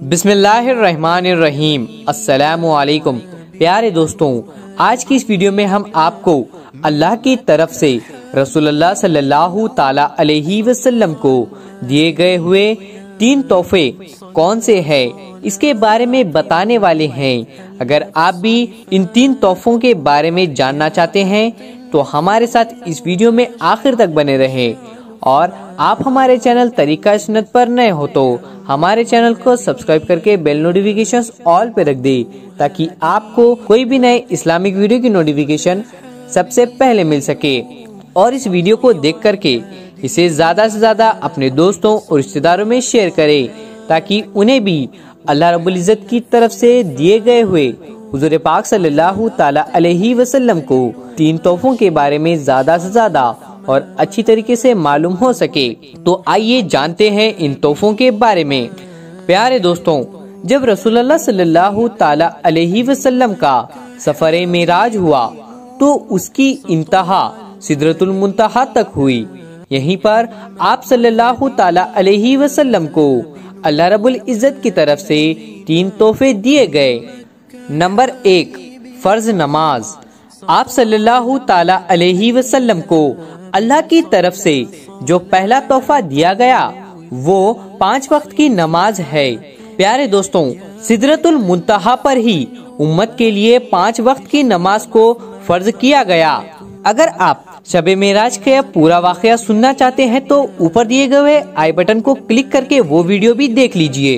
बिस्मिल्लाहिर्रहमानिर्रहीम। अस्सलामु अलैकुम। प्यारे दोस्तों, आज की इस वीडियो में हम आपको अल्लाह की तरफ से रसूलुल्लाह सल्लल्लाहु ताला अलैहि वसल्लम को दिए गए हुए 3 तोहफे कौन से हैं इसके बारे में बताने वाले हैं। अगर आप भी इन 3 तोहफों के बारे में जानना चाहते हैं तो हमारे साथ इस वीडियो में आखिर तक बने रहें। और आप हमारे चैनल तरीका सुन्नत पर नए हो तो हमारे चैनल को सब्सक्राइब करके बेल नोटिफिकेशंस ऑल पे रख दे, ताकि आपको कोई भी नए इस्लामिक वीडियो की नोटिफिकेशन सबसे पहले मिल सके। और इस वीडियो को देख करके इसे ज्यादा से ज्यादा अपने दोस्तों और रिश्तेदारों में शेयर करें, ताकि उन्हें भी अल्लाह रब्बुल इज्जत की तरफ से दिए गए हुए हुजूर पाक सल्लल्लाहु ताला अलैहि वसल्लम को 3 तोहफों के बारे में ज्यादा से ज्यादा और अच्छी तरीके से मालूम हो सके। तो आइए जानते हैं इन तोहफों के बारे में। प्यारे दोस्तों, जब रसूलुल्लाह सल्लल्लाहु ताला अलैहि वसल्लम का सफरे मेराज हुआ तो उसकी इंतहा सिदरतुल मुंतहा तक हुई। यहीं पर आप सल्लल्लाहु ताला अलैहि वसल्लम को अल्लाह रब्बुल इज्जत की तरफ से 3 तोहफे दिए गए। नंबर 1, फर्ज नमाज। आप सल्लल्लाहु ताला अलैहि वसल्लम को अल्लाह की तरफ से जो पहला तोहफा दिया गया वो 5 वक्त की नमाज है। प्यारे दोस्तों, सिदरतुल मुंतहा पर ही उम्मत के लिए 5 वक्त की नमाज को फर्ज किया गया। अगर आप शबे मेराज का पूरा वाकया सुनना चाहते हैं तो ऊपर दिए गए आई बटन को क्लिक करके वो वीडियो भी देख लीजिए।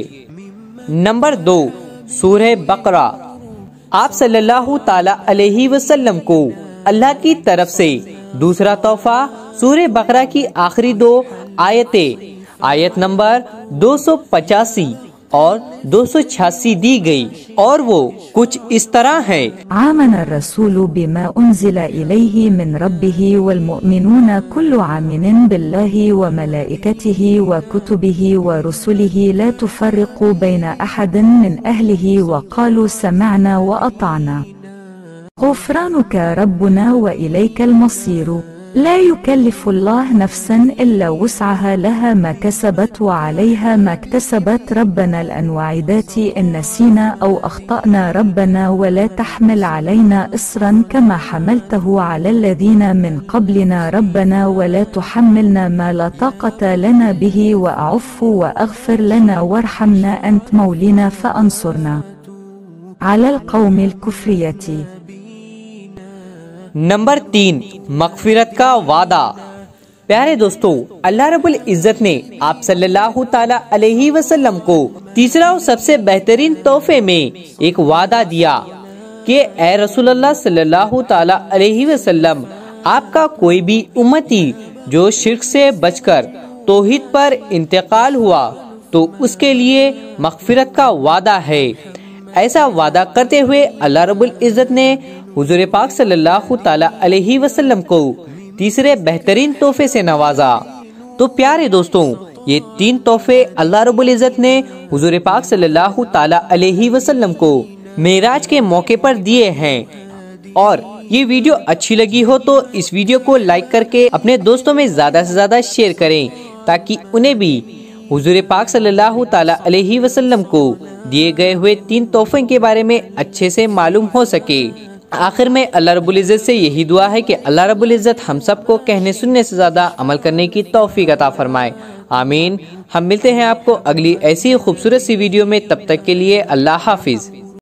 नंबर 2, सूरह बकरा। आप सल्लल्लाहु ताला अलैहि वसल्लम को अल्लाह की तरफ से दूसरा तोहफा सूरह बकरा की आखिरी 2 आयतें आयत नंबर 285 और 286 दी गई, और वो कुछ इस तरह है। आमन रसूलु बिमा उन्जिला इलैहि मिन रब्बिहि वल मुमिनून कुल्लु आमिन बिल्लाहि व मलाइकतिहि व कुतुबिहि व रुसुलिहि ला तुफर्रिqu बैन अहदिन मिन अहलिहि व क़ालू समअना व अताअना गुफ़रानुक रब्बुना व इलैकल मसीर। لا يكلف الله نفسا إلا وسعها لها ما كسبت وعليها ما اكتسبت ربنا الأنواعدات إن نسينا أو أخطأنا ربنا ولا تحمل علينا إصرا كما حملته على الذين من قبلنا ربنا ولا تحملنا ما لا طاقة لنا به واعف واغفر لنا وارحمنا أنت مولنا فأنصرنا على القوم الكفرية। नंबर 3, मगफिरत का वादा। प्यारे दोस्तों, अल्लाह रब्बुल इज्जत ने आप सल्लल्लाहु ताला अलैहि वसल्लम को तीसरा और सबसे बेहतरीन तोहफे में एक वादा दिया कि ए रसूलुल्लाह सल्लल्लाहु ताला अलैहि वसल्लम, आपका कोई भी उम्मती जो शिर्क से बचकर तौहीद पर इंतकाल हुआ तो उसके लिए मगफिरत का वादा है। ऐसा वादा करते हुए अल्लाह रब्बुल इज्जत ने हुजूर पाक सल्लल्लाहु ताला अलैहि वसल्लम को तीसरे बेहतरीन तोहफे से नवाजा। तो प्यारे दोस्तों, ये 3 तोहफे अल्लाह रब्बुल इज्जत ने हुजूर पाक सल्लल्लाहु ताला अलैहि वसल्लम को मेराज के मौके पर दिए हैं। और ये वीडियो अच्छी लगी हो तो इस वीडियो को लाइक करके अपने दोस्तों में ज्यादा से ज्यादा शेयर करें, ताकि उन्हें भी हुजूर पाक सल्लल्लाहु ताला अलैहि वसल्लम को दिए गए हुए 3 तोहफे के बारे में अच्छे से मालूम हो सके। आखिर में अल्लाह रब्बुल इज्जत से यही दुआ है कि अल्लाह रब्बुल इज्जत हम सबको कहने सुनने से ज्यादा अमल करने की तौफीक अता फरमाए। आमीन। हम मिलते हैं आपको अगली ऐसी खूबसूरत सी वीडियो में, तब तक के लिए अल्लाह हाफिज।